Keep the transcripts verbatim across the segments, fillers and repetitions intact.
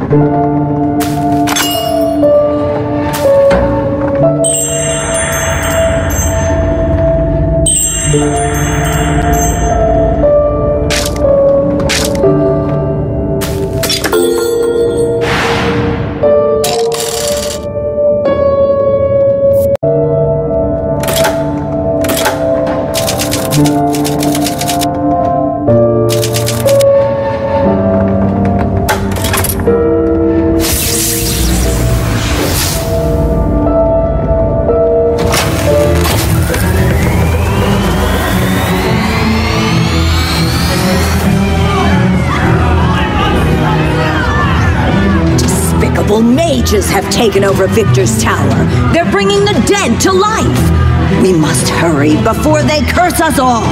Mages have taken over Victor's tower. They're bringing the dead to life. We must hurry before they curse us all.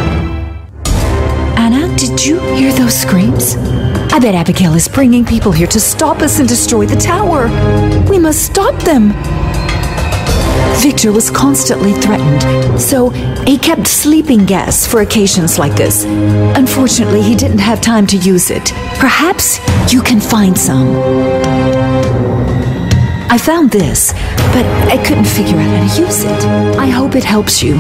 Anna, did you hear those screams? I bet Abigail is bringing people here to stop us and destroy the tower. We must stop them. Victor was constantly threatened, so he kept sleeping gas for occasions like this. Unfortunately, he didn't have time to use it. Perhaps you can find some. I found this, but I couldn't figure out how to use it. I hope it helps you.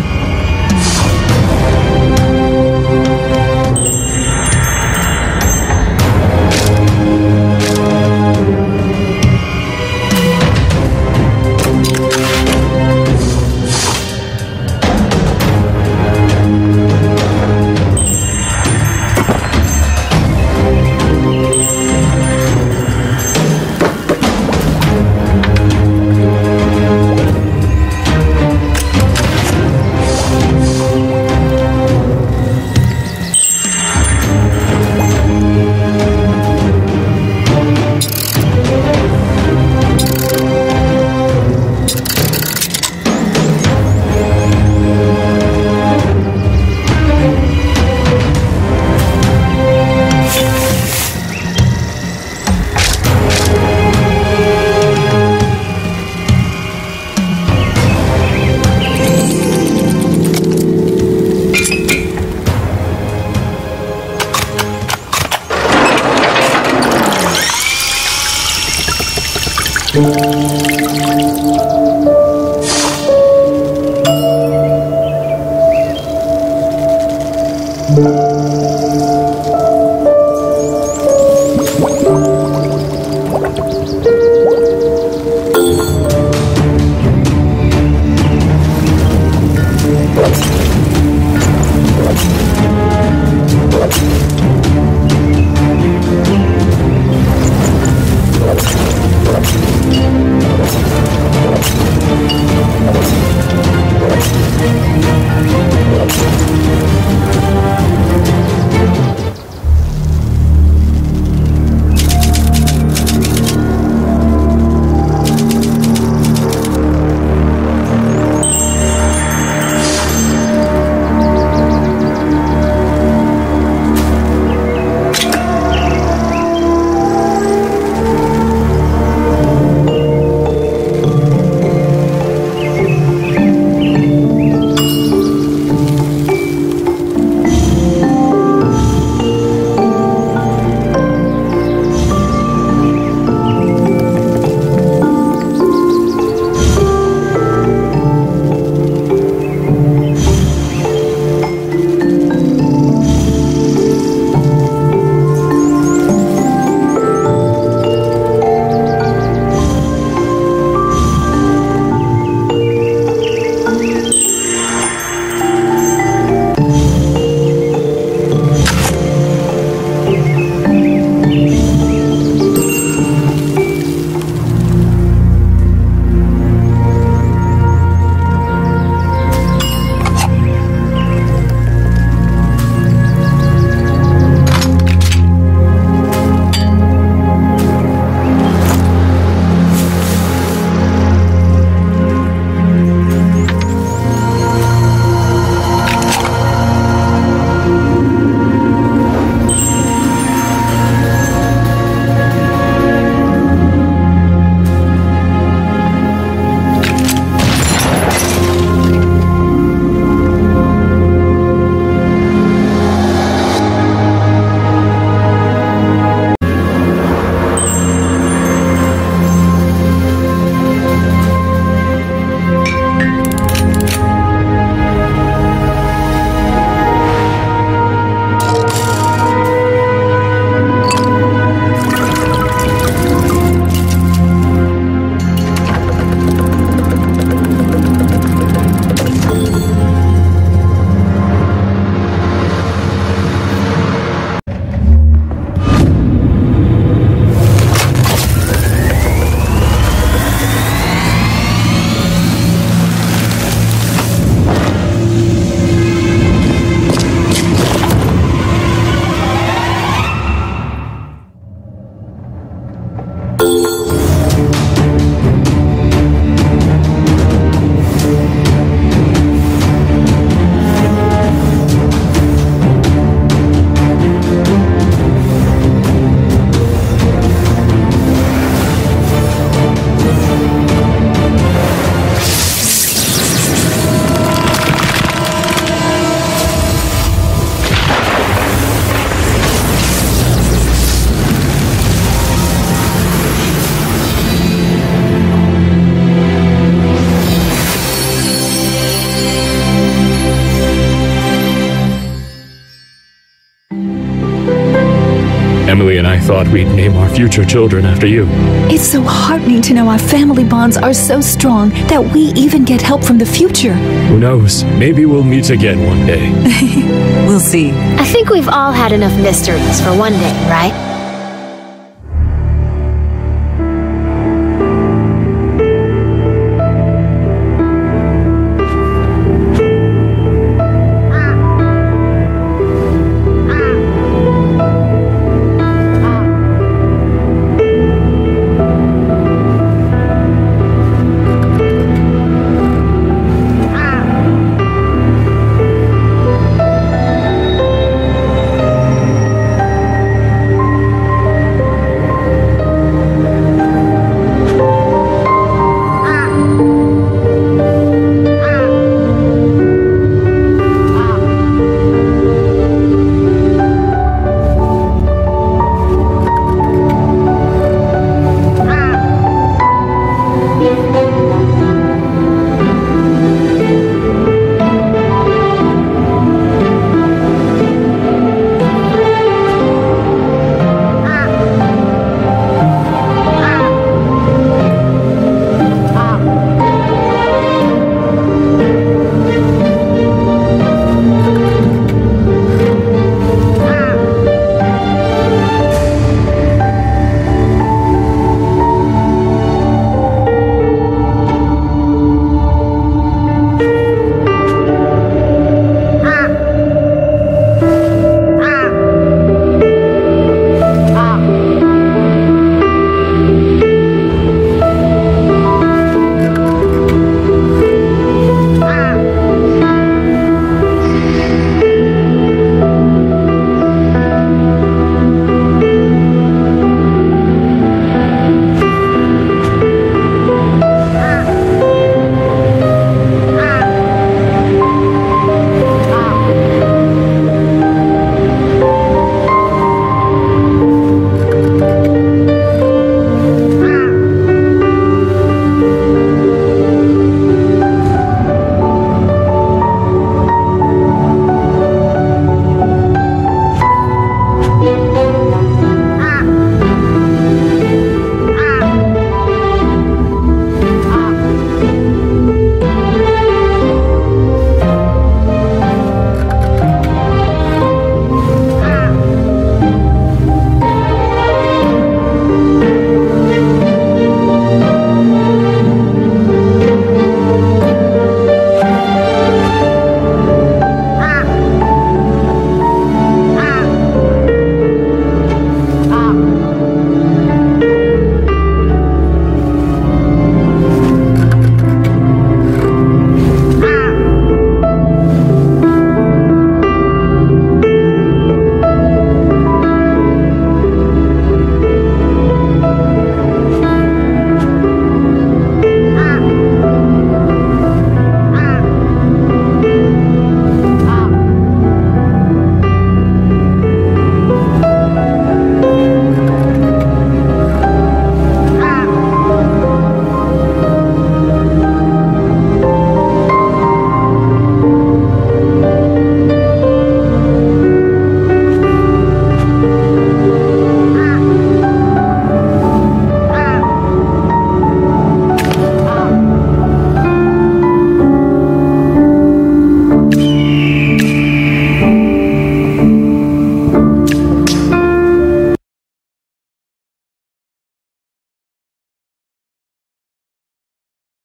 thought we'd name our future children after you. It's so heartening to know our family bonds are so strong that we even get help from the future. Who knows? Maybe we'll meet again one day. We'll see. I think we've all had enough mysteries for one day, right?